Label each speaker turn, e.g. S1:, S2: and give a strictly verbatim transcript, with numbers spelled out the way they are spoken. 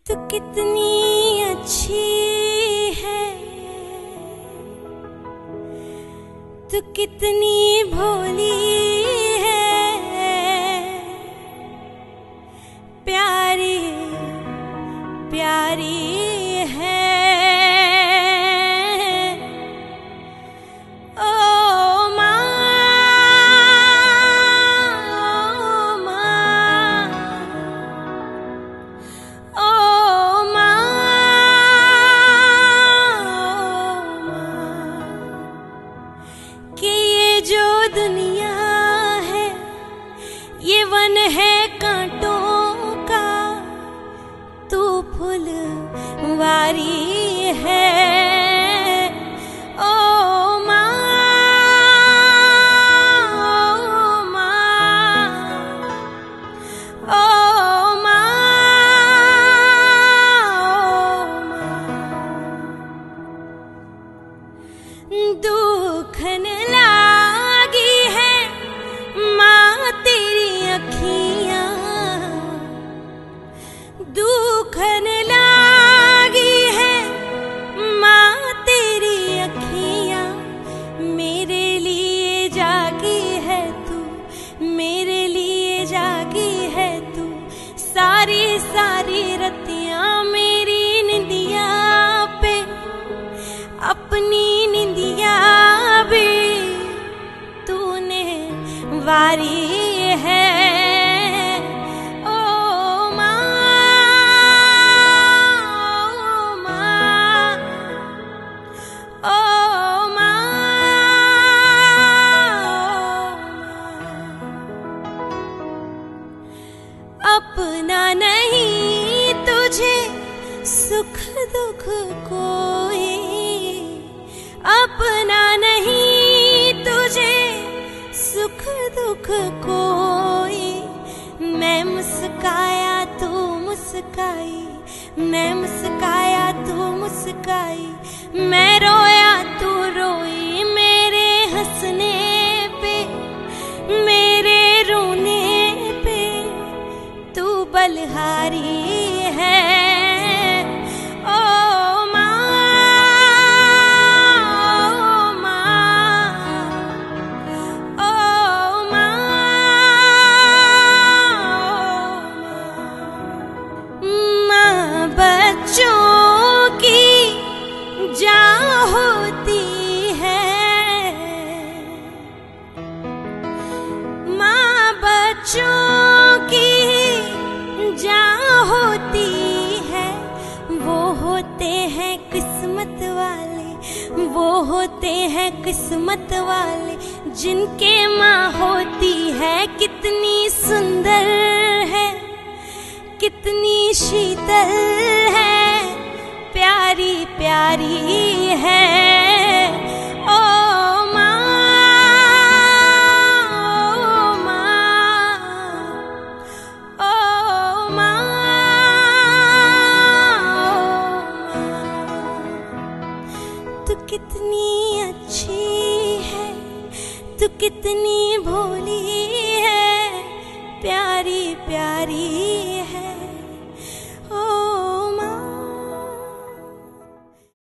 S1: तू कितनी अच्छी है, तू कितनी भोली है, प्यारी प्यारी है। दुनिया है ये वन है कांटों का, तू फुलवारी है। ओ माँ, ओ माँ, ओ माँ, दुख न लागी है माँ तेरी अखियाँ, दुख न लागी है माँ तेरी अखियाँ। मेरे लिए जागी है तू, मेरे लिए जागी है तू, सारी सारी रतियाँ मेरी निंदिया पे, अपनी निंदिया भी तूने वारी है। ओ माँ, ओ माँ, ओ माँ, अपना नहीं तुझे सुख दुख कोई, अपना नहीं तुझे सुख दुख कोई। मैं मुस्काया तू मुस्काई, मैं मुस्काया तू मुस्काई, मैं रोया तू रोई। मेरे हंसने पे मेरे रोने पे तू बलहारी है। बच्चों की जान होती है, माँ बच्चों की जान होती है। वो होते हैं किस्मत वाले, वो होते हैं किस्मत वाले, जिनके माँ होती है। कितनी सुंदर है, कितनी शीतल है, प्यारी प्यारी